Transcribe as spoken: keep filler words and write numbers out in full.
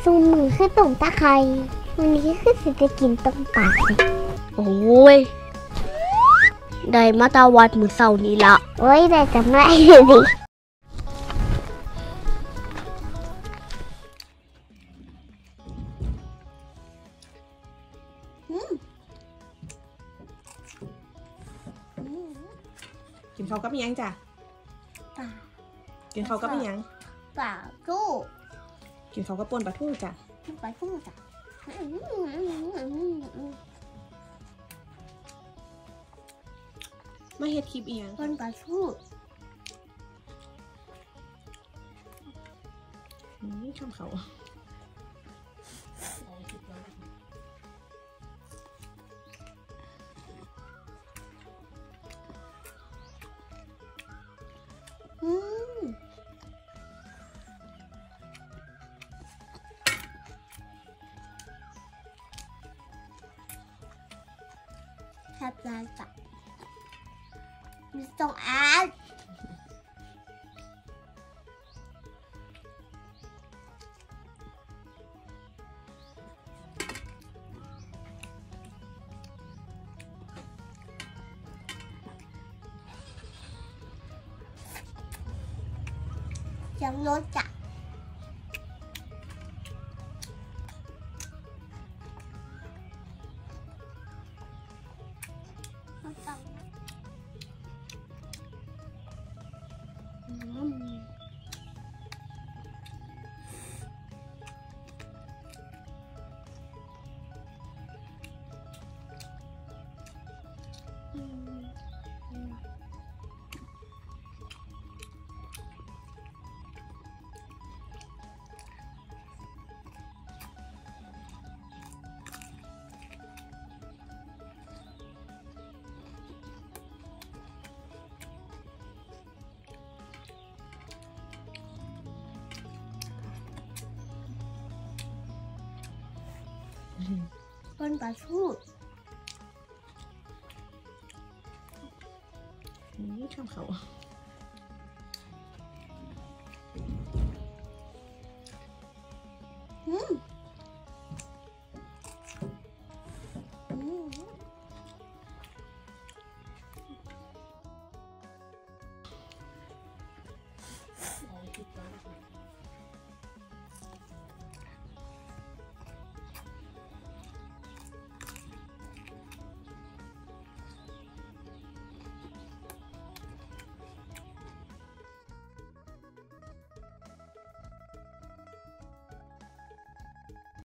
ซูมือคือตุ่มตะไคร้วันนี้คือสิจะกินต้มปลาโอ้ยได้มาตาวัดมือเสาร์นี้ละโอ้ยได้จำไรเลยดิกินข้าวกับยังจ้ะปลากินข้าวกับยังปลาทูกินข้าวกับป่นปลาทูจ้ะปลาทูจ้ะมาเฮ็ดคลิปอีหยังป่นปลาทูนี่ทำเขาอืมแซ่บลายจ้ะมีสองอันยังรสจ้ะป่นปลาทูนี่ทำเขาอืม